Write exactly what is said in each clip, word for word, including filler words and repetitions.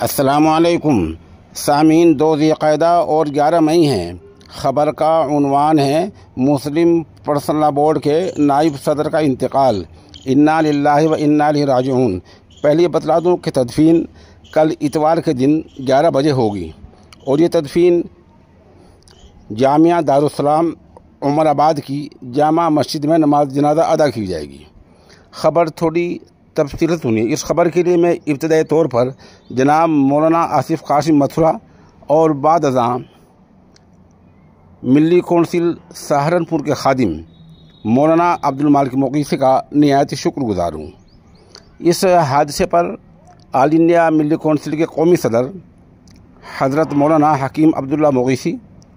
السلام علیکم سامعین، دو ذوالقعدہ اور گیارہ مئی ہیں۔ خبر کا عنوان ہے مسلم پرسنل لا بورڈ کے نائب صدر کا انتقال، انا للہ و انا الیہ راجعون۔ پہلے بتلا دوں کہ تدفین کل اتوار کے دن گیارہ بجے ہوگی اور یہ تدفین جامعہ دارالسلام عمر آباد کی جامع مسجد میں نماز جنازہ ادا کی جائے گی۔ خبر تھوڑی تفصیل سنیے۔ اس خبر کے لیے میں ابتدائی طور پر جناب مولانا آصف قاسم متھرا اور بعد ازاں ملی کونسل سہارنپور کے خادم مولانا عبد المالک مقیسی کا نہایت شکر گزار ہوں۔ اس حادثے پر آل انڈیا ملی کونسل کے قومی صدر حضرت مولانا حکیم عبداللہ مقیسی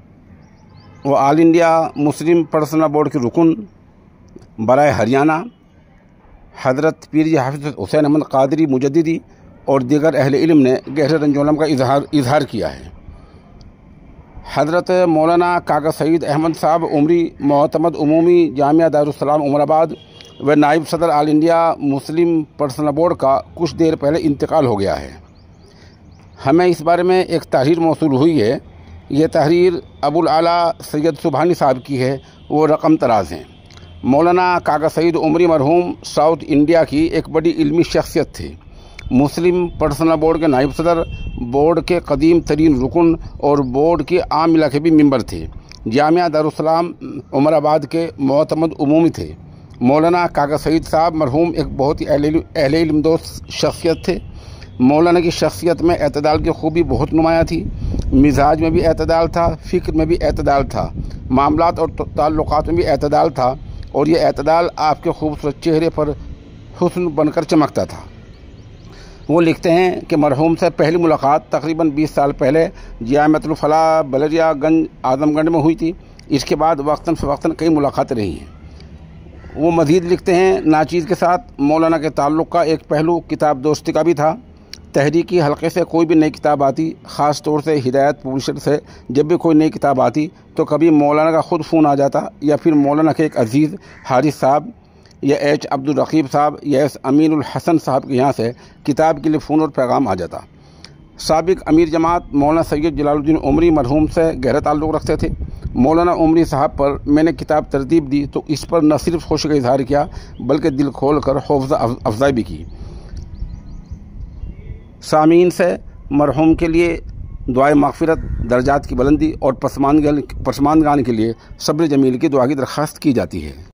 و All India Muslim Personal Board کے رکن برائے ہریانہ حضرت پیر جی حافظ حسین احمد قادری مجددی اور دیگر اہل علم نے گہرے رنج و الم کا اظہار اظہار کیا ہے۔ حضرت مولانا کاکا سعید احمد صاحب عمری معتمد عمومی جامعہ دارالسلام عمر آباد و نائب صدر All India Muslim Personal Board کا کچھ دیر پہلے انتقال ہو گیا ہے۔ ہمیں اس بارے میں ایک تحریر موصول ہوئی ہے۔ یہ تحریر ابو الاعلیٰ سید سبحانی صاحب کی ہے، وہ رقم طراز ہیں۔ مولانا کاکا سعید عمری مرحوم ساؤتھ انڈیا کی ایک بڑی علمی شخصیت تھے۔ مسلم پرسنل بورڈ کے نائب صدر، بورڈ کے قدیم ترین رکن اور بورڈ کے عام علاقے بھی ممبر تھے۔ جامعہ دارالسلام عمر آباد کے معتمد عمومی تھے۔ مولانا کاکا سعید صاحب مرحوم ایک بہت ہی اہل علم دوست شخصیت تھے۔ مولانا کی شخصیت میں اعتدال کی خوبی بہت نمایاں تھی۔ مزاج میں بھی اعتدال تھا، فکر میں بھی اعتدال تھا، معاملات اور تعلقات میں بھی اعتدال تھا، اور یہ اعتدال آپ کے خوبصورت چہرے پر حسن بن کر چمکتا تھا۔ وہ لکھتے ہیں کہ مرحوم سے پہلی ملاقات تقریباً بیس سال پہلے جامعۃ الفلاح بلریا گنج اعظم گڑھ میں ہوئی تھی۔ اس کے بعد وقتاً فوقتاً کئی ملاقاتیں رہی ہیں۔ وہ مزید لکھتے ہیں ناچیز کے ساتھ مولانا کے تعلق کا ایک پہلو کتاب دوستی کا بھی تھا۔ تحریکی حلقے سے کوئی بھی نئی کتاب آتی، خاص طور سے ہدایت پبلشر سے جب بھی کوئی نئی کتاب آتی تو کبھی مولانا کا خود فون آ جاتا، یا پھر مولانا کے ایک عزیز حارث صاحب یا ایچ عبد الرقیب صاحب یا ایس امین الحسن صاحب کے یہاں سے کتاب کے لیے فون اور پیغام آ جاتا۔ سابق امیر جماعت مولانا سید جلال الدین عمری مرحوم سے گہرا تعلق رکھتے تھے۔ مولانا عمری صاحب پر میں نے کتاب ترتیب دی تو اس پر نہ صرف خوشی کا اظہار کیا بلکہ دل کھول کر حوصلہ افزائی بھی کی۔ سامعین سے مرحوم کے لیے دعائے مغفرت، درجات کی بلندی اور پسماندگان کے لیے صبر جمیل کی دعا کی درخواست کی جاتی ہے۔